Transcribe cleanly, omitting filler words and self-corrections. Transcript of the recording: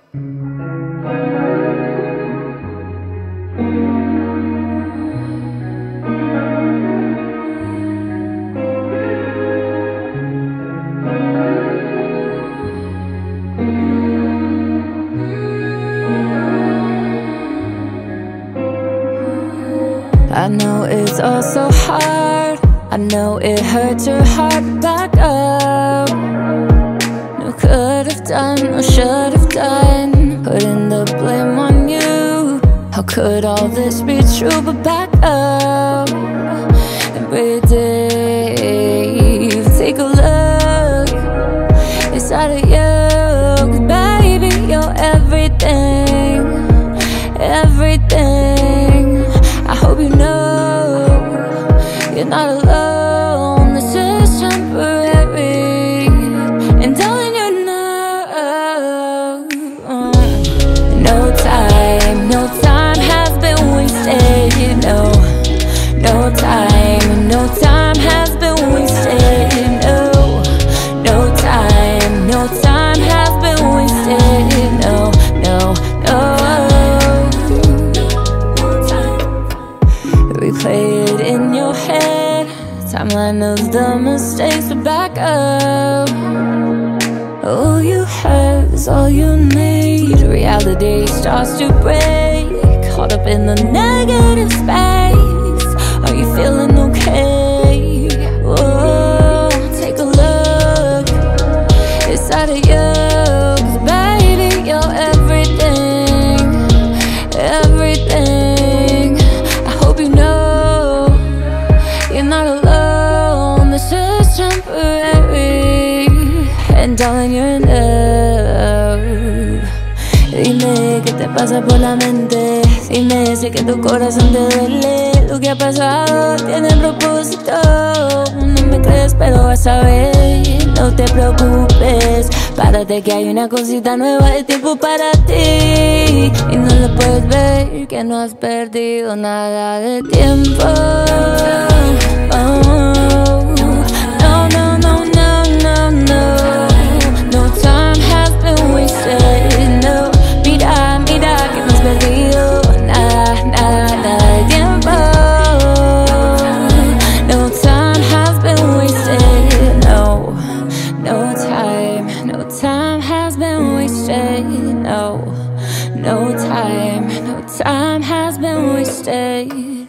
I know it's all so hard, I know it hurts your heart. Back up. No could've done, no should've done, putting the blame on you. How could all this be true? But back up and breathe deep. Take a look inside of you, 'cause baby, you're everything, everything. I hope you know you're not alone. This is temporary, and darling, you know, no time has been wasted. No time has been wasted. No time has been wasted. No. Replay it in your head, timeline of the mistakes, but back up. All you have is all you need. Reality starts to break, caught up in the negative space. Are you feeling okay? Oh, take a look inside of you, 'cause baby, you're everything, everything. I hope you know you're not alone. This is temporary, and darling, you're in love. Dime qué te pasa por la mente, dime si que tu corazón te duele. Lo que ha pasado tiene propósito. No me crees, pero vas a ver. No te preocupes, párate que hay una cosita nueva de tiempo para ti. Y no lo puedes ver, que no has perdido nada de tiempo. No time has been wasted. No, mira que no has perdido nada de tiempo. No time has been wasted. No time has been wasted. No time has been wasted.